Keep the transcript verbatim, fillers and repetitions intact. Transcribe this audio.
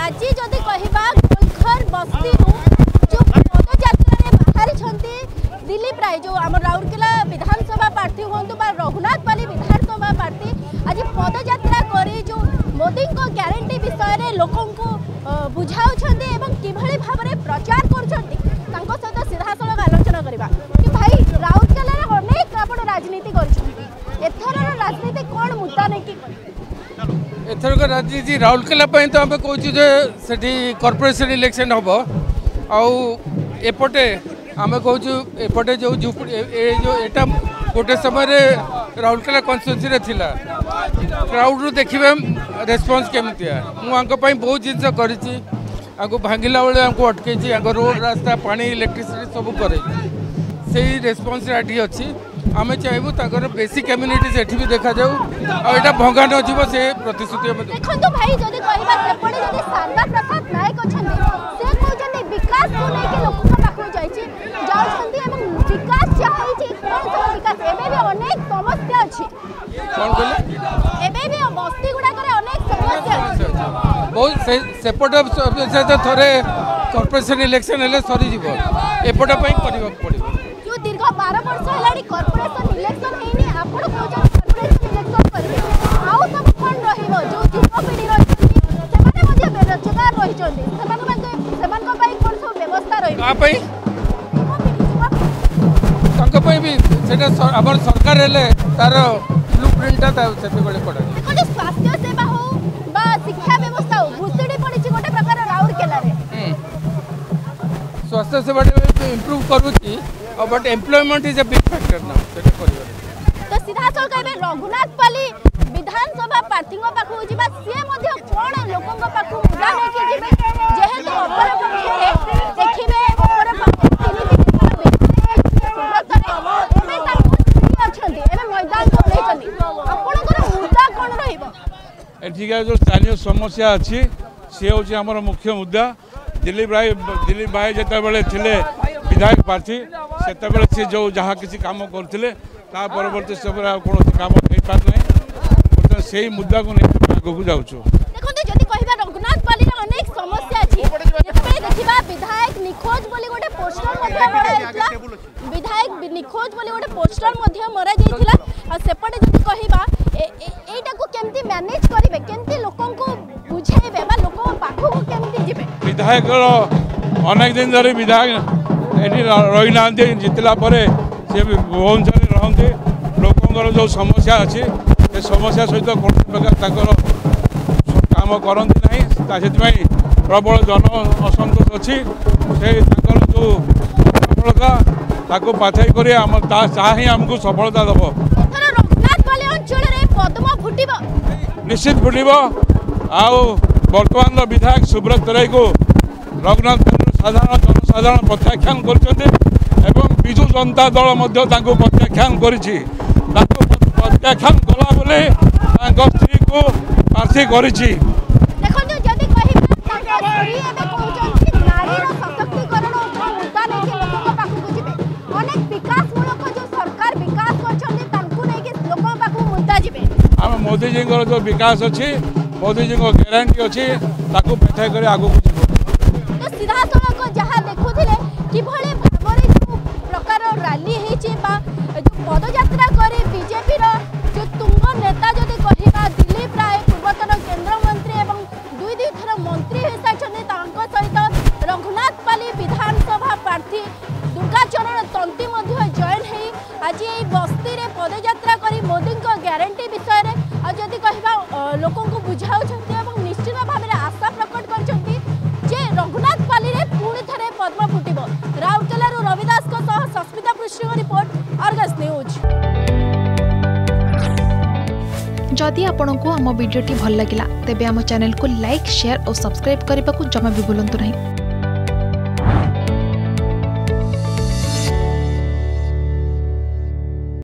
आज जदि कहबा गोलघर बस्ती जो पदयात्रा बाहरी दिलीप राय जो आम राउरकेला विधानसभा प्रार्थी हूँ रघुनाथपाली विधानसभा प्रार्थी आज पदयात्रा करी जो मोदी को ग्यारंटी विषय में लोक बुझाऊँ कि भाव में प्रचार कर सहित सीधासल आलोचना करवा कि भाई राउरकेला अनेक आप राजनीति कर राजनीति कौन मुद्दा नहीं एथरक राजनीति राउरकेला तो आम कहूँ कॉर्पोरेशन इलेक्शन हम आउपटे आम कहूँ एपटे जो जो एटा गोटे समय राउरकेला कन्स्टिट्यूएंसी थिला क्राउड रू देखिए रेस्पॉन्स केमितिया मुझे बहुत जिन कर भांगिला बेले आमको अटकई रोड रास्ता पानी इलेक्ट्रिसिटी सब करे से रेस्पॉन्स आठी अच्छी आम चाहबू तर बेसिक कम्युनिटी से भी देखा जाऊ आटा भंगा न जीव से प्रतिश्रुति देखो भाई जदि कहबा सेपटे जदि शारदा प्रसाद नायक अछंती से कहउछंती विकास को लेके लोक पाखु जाईची जाउछंती एवं विकास चाहैची कोन सब विकास एबे भी अनेक समस्या अछि कोन कहले एबे भी बस्ती गुडा करे अनेक समस्या अछि बहुत से सेपटे से तो थरे कॉर्पोरेशन इलेक्शन हेले सरी जीव एपटे पई करबा पड़िबो जो दीर्घ बारह वर्ष हेलाडी कॉर्पोरेशन इलेक्शन हेनी आपण कहउछन कॉर्पोरेशन इलेक्शन करबे आउ सब फंड रहिबो जो युवपीढ़ी रहिछंती सेमाने मध्ये बेरोजगार रहिछंती सेमान मध्ये सेमान को पई कोन सब व्यवस्था रहिबो का पई तांको पई भी सेटा हमर सरकार हेले तार ब्लूप्रिंटटा ता सेते बळे पडे देखो स्वास्थ्य सेवा हो बा शिक्षा व्यवस्था हो भुसडी पडिछि गोटे प्रकार राउरकेला रे स्वास्थ्य सेवा इंप्रूव करूची but employment is a big factor ना सेटा करियो तो सीधा चल कहबे रघुनाथपाली विधानसभा प्रार्थी पाखु जिबा से मध्ये कोन लोकन पाखु मुद्दा नै के जिबे जेहेतु अपर पक्षे देखिबे अपर पक्षे एठिका जो स्थानीय समस्या अच्छी सी हूँ आम मुख्य मुद्दा दिलीप राय दिलीप भाई जिते बड़े थे विधायक प्रार्थी से सी जो जहाँ किसी काम करते परवर्ती समय कौन काम हो पार ना से मुद्दा को नहीं आगू जाऊँ रघुनाथपाली अनेक समस्या देखा विधायक निखोज बोली गोटे पोस्टर विधायक निखोज बोली गोटे पोस्टर मरा जाइथिला सेपटे जदि कहबा एटा को केमती मैनेज करिवे केमती लोकन को बुझाइबे बा लोक पाखो को केमती जिबे विधायक अनेक दिन धरी विधायक एठी रही ना जितला परे से भुवनेश्वर रहते लोकंर जो समस्या अच्छी से समस्या सहित कौन प्रकार काम करती ना से प्रबल जन असंतोष अच्छी से जो सफलता ताको पाथाई कर ही आमको सफलता दब निश्चित फुटब आउ बर्तमान विधायक सुब्रत तराई को रघुनाथ साधारण जनसाधारण प्रत्याख्यान कर विजु जनता दल प्रत्याख्यान कर प्रत्याख्यान कला बोले स्त्री को प्रार्थी कर मोदी जी जो विकास अच्छी मोदी जी को ग्यारंटी अच्छी ताकू पेठाई कर आगू तो सीधा सड़क जहाँ देखुले कि भाव जो प्रकार रैली जो पदयात्रा करे बीजेपी जो तुंग नेता जदि कहबा दिलीप राय पूर्वतन केंद्र मंत्री एवं दुई दुई थर मंत्री हो सारी सहित रघुनाथपाली विधानसभा प्रार्थी दुर्गाचरण तंती जॉइन है आज ये बस्ती रे पदयात्रा करी मोदी को ग्यारंटी विषय में जदि कहबा लोक बुझाऊँ निश्चित भाव में आशा प्रकट कर रघुनाथपाली रे पुणी थे पद्म फुटब राउरकेला रविदास सस्मिता पृष्ठ रिपोर्ट अर्गस न्यूज। जदि आपंक आम भिडी भल लगा तेब आम चैनल को लाइक शेयर और सब्सक्राइब करने को जमा भी भूलु नहीं।